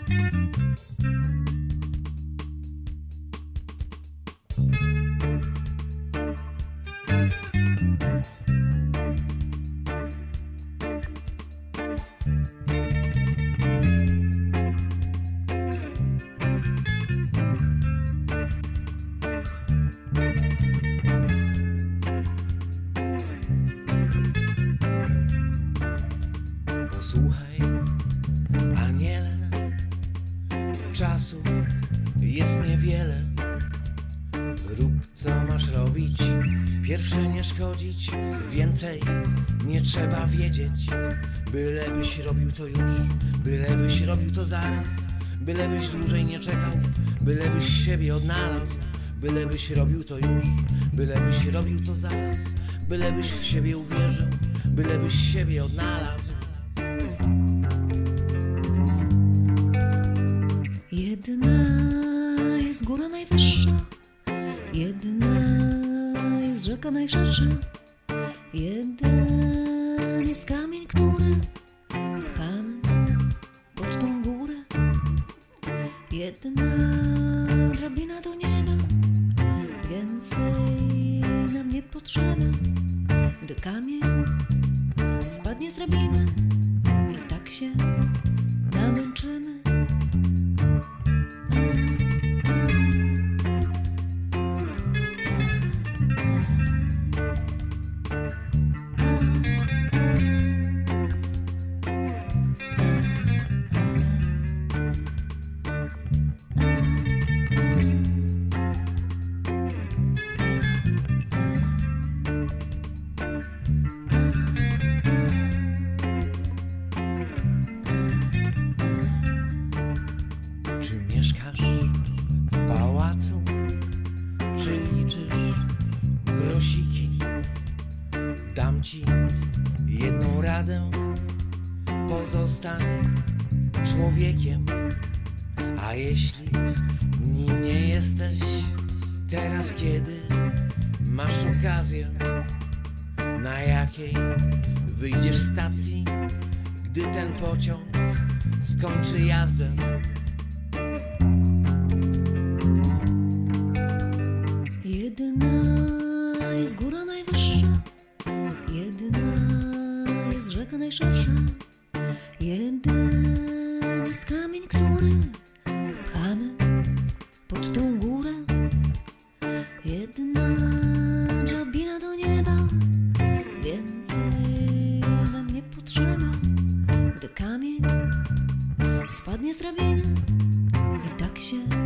Posłuchaj, aniele, czasu jest niewiele. Rób co masz robić, pierwsze nie szkodzić, więcej nie trzeba wiedzieć. Bylebyś robił to już, bylebyś robił to zaraz, bylebyś dłużej nie czekał, bylebyś siebie odnalazł. Bylebyś robił to już, bylebyś robił to zaraz, bylebyś w siebie uwierzył, bylebyś siebie odnalazł. Jedna jest góra najwyższa, jedna jest rzeka najszersza, jeden jest kamień, który pchamy pod tą górę, jedna drabina do nieba, więcej nam nie potrzeba. Gdy kamień spadnie z drabiny i tak się namęczymy. Czy mieszkasz w pałacu, czy liczysz grosiki? Dam ci jedną radę, pozostań człowiekiem. A jeśli nim nie jesteś, teraz kiedy masz okazję, na jakiej wyjdziesz stacji, gdy ten pociąg skończy jazdę? Jedna jest góra najwyższa, jedna jest rzeka najszersza, jeden jest kamień, który pchamy pod tą górę, jedna drabina do nieba, więcej nam nie potrzeba. Gdy kamień spadnie z drabiny i tak się